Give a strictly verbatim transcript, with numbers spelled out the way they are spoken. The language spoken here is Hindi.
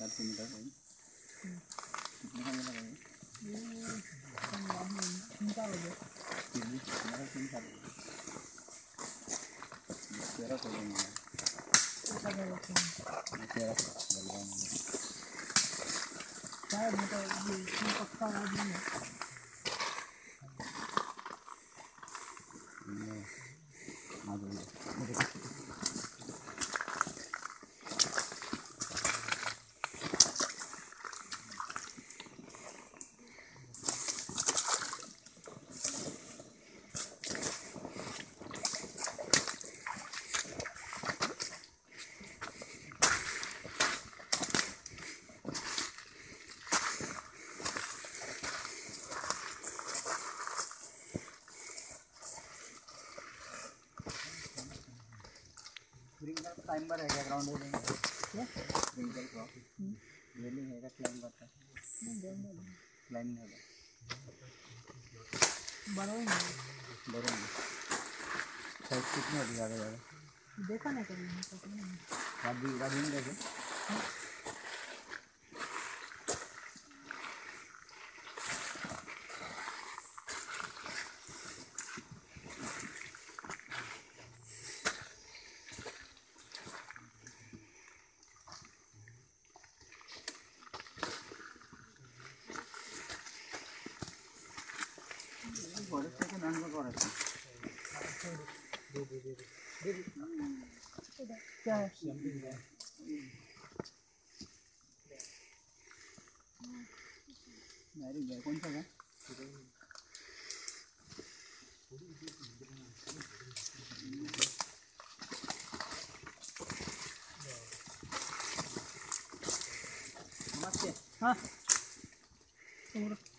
चार सौ मीटर है। कितने का मिला भाई? ये तीन चार हो गया। तीन हमारा तीन चार तेरह सौ मिला। तेरह सौ शायद मतलब ये पक्का आदमी है। आ जाओ। टाइम पर है क्या ग्राउंड है क्या रिंगल क्रॉप रेलिंग है क्या क्लाइंब करता नहीं ग्राउंड क्लाइंब नहीं होगा बरोगे बरोगे साइज कितनी होती ज़्यादा ज़्यादा देखा नहीं कभी पता नहीं रात रात दिन देखे क्या है मैरी कौन सा है नमस्ते हाँ